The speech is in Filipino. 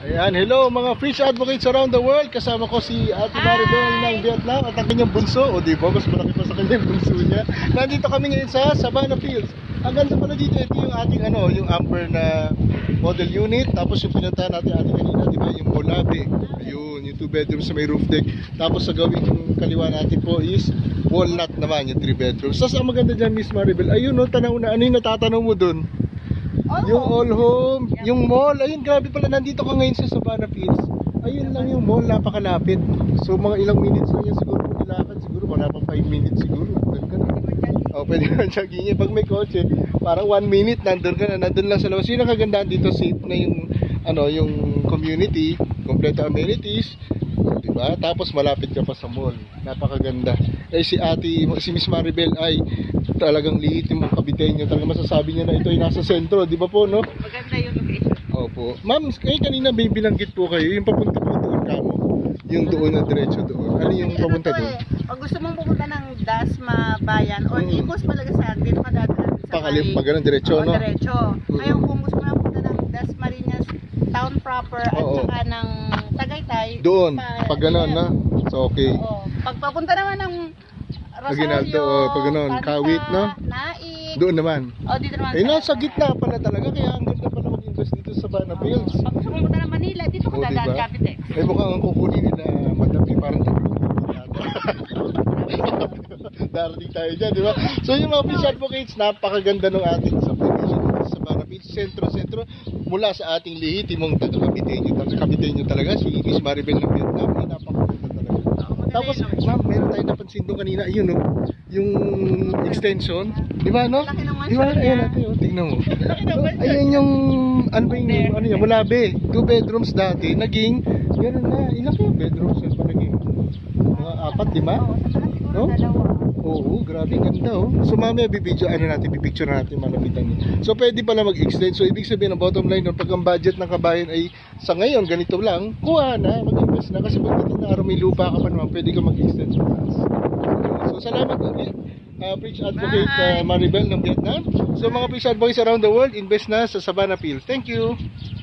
Ayan, hello mga fish advocates around the world. Kasama ko si Ate Maribel ng Vietnam at ang kanyang bunso. O di ba, mas malaki pa sa kanyang bunso niya. Nandito kami ngayon sa Savannah Fields. Ang ganda pala dito, ito yung ating yung Amber na model unit. Tapos yung pinuntahan natin ating kanina, di ba, yung Molabe. Ayun, yung 2 bedrooms sa may roof deck. Tapos sa gawing kaliwa natin po is Walnut naman, yung 3 bedrooms. Tapos ang maganda dyan, Miss Maribel, ayun no, tanaw na, ano yung natatanaw mo dun? Yung all home, yung mall, ayun, grabe pala, nandito ka ngayon sa Savannah Fields. Ayun lang yung mall, napakalapit. So mga ilang minutes lang yan siguro kung nilakad, siguro wala pang 5 minutes siguro. Pwede ka jogging yan. Pag may kotse, parang 1 minute nandun ka na, nandun lang sa labas. Yung nakagandaan dito, safe na yung yung community, kompleto amenities, diba? Tapos malapit ka pa sa mall. Napakaganda. Si Miss Maribel ay talagang lihitin mong kabitenyo. Talagang masasabi niya na ito ay nasa sentro, di ba po, no? Maganda yung location. Opo. Ma'am, kanina may binanggit po kayo, yung papunta po doon kamo. Yung doon na diretso doon. Ano yung papunta doon? Pag gusto mong pupunta ng Dasma Bayan o Ikos Palagasan, dito ka dadaan sa Pakalim, pag ganun, diretso, no? Diretso. Ngayon kung gusto mo na pupunta ng Dasmariñas Town proper at saka ng Tagaytay, doon, pag ganun, na? So, okay. Oo. Pag papunta naman ng Rosario, pag ganun, Kawit, no? Naik. Doon naman. Dito naman. Nasa gitna pala talaga, kaya ang ganda pala mag-invest dito sa Savannah Fields. Pag gusto mo pumunta ng Manila, dito ka dadaan, diba? Capitex. Mukhang ang kukunin nila, madami, parang tatlong darating tayo dyan, di ba? So yung mga fish advocates, napakaganda ng ating subdivision sa Savannah Fields, sentro-sentro, mula sa ating lehitimong taga-Kapitenyo talaga, si Miss Maribel ng Vietnam, ay napakaganda talaga. Tapos, ma'am, meron tayo napansin doon kanina, ayun no, yung extension, di ba, no? Di ba, ayan natin, tingnan mo. Ayun yung, ano ba yung, Molabe, 2 bedrooms dati, naging, meron na, ilang yung bedrooms yun pa naging? Mga 4, 5? No? Oo, grabe ganda oh. So mamaya pipicture natin malapitan niya. So pwede pala mag-extend. So ibig sabihin ang bottom line, pag ang budget ng kabayan ay sa ngayon ganito lang, kuha na, mag-invest na kasi pagdating na araw may lupa ka pa naman, pwede ka mag-extend sa taas. So salamat ulit. Fish advocate Maribel ng Vietnam. So mga fish advocates around the world, invest na sa Savannah Fields. Thank you.